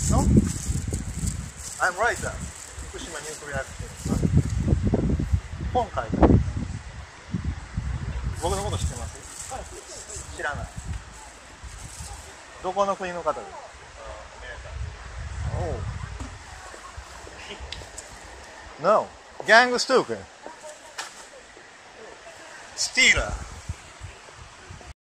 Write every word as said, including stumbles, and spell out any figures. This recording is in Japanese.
No? I'm writer. 福島ニュークリアス本書いてる。僕のこと知ってます？知らない。どこの国の方ですか？おう。No. Gang was stupid. Stealer.